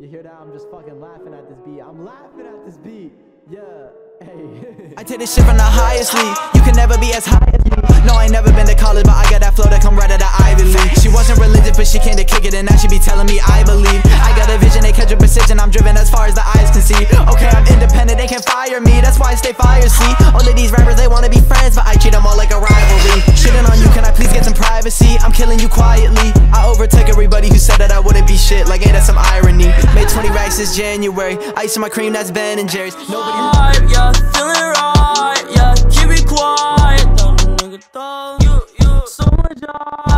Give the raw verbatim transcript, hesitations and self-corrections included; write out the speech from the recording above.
You hear that? I'm just fucking laughing at this beat. I'm laughing at this beat. Yeah. Hey. I take this shit from the highest league. You can never be as high as me. No, I ain't never been to college, but I got that flow that come right out of Ivy League. She wasn't religious, but she came to kick it, and now she be telling me I believe. I got a vision, they catch with precision. I'm driven as far as the eyes can see. Okay, I'm independent, they can't fire me. That's why I stay fire, see. All of these rappers, they wanna be friends, but I treat them all like a rivalry. Shitting on you, can I please get some privacy? I'm killing you quietly. I overtook everybody who said that I wouldn't be shit. Like, ain't that some irony? Made twenty racks this January. Ice in my cream, that's Ben and Jerry's. Nobody. Yeah, feeling right, yeah, keep it quiet. Dumb nigga, dog. You, you, so much job.